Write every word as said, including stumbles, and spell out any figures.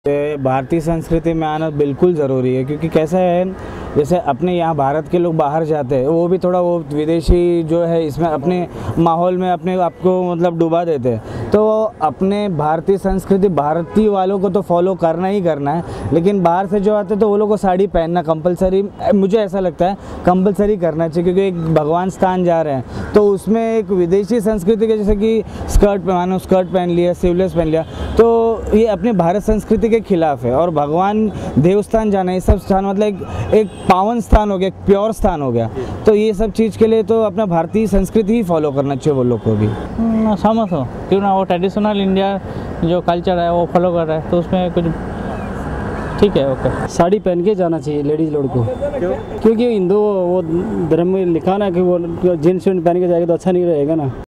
भारतीय संस्कृति में आना बिल्कुल ज़रूरी है, क्योंकि कैसा है, जैसे अपने यहाँ भारत के लोग बाहर जाते हैं, वो भी थोड़ा वो विदेशी जो है इसमें अपने माहौल में अपने आप को मतलब डुबा देते हैं। तो अपने भारतीय संस्कृति भारतीय वालों को तो फॉलो करना ही करना है, लेकिन बाहर से जो आते हैं तो वो लोग को साड़ी पहनना कंपलसरी, मुझे ऐसा लगता है कंपलसरी करना चाहिए, क्योंकि एक भगवान स्थान जा रहे हैं तो उसमें एक विदेशी संस्कृति के जैसे कि स्कर्ट मानो स्कर्ट पहन लिया, स्लीवलेस पहन लिया, तो ये अपने भारत संस्कृति के खिलाफ है। और भगवान देवस्थान जाना, ये सब स्थान मतलब एक, एक पावन स्थान हो गया, एक प्योर स्थान हो गया, तो ये सब चीज़ के लिए तो अपना भारतीय संस्कृति ही फॉलो करना चाहिए वो लोग को भी। सहमत हो, क्यों ना, वो ट्रेडिशनल इंडिया जो कल्चर है वो फॉलो कर रहा है, तो उसमें कुछ ठीक है। ओके, साड़ी पहन के जाना चाहिए लेडीज़ लोग को। क्यों? क्योंकि हिंदू वो धर्म में लिखा ना कि वो जीन्स पहन के जाएगा तो अच्छा नहीं रहेगा ना।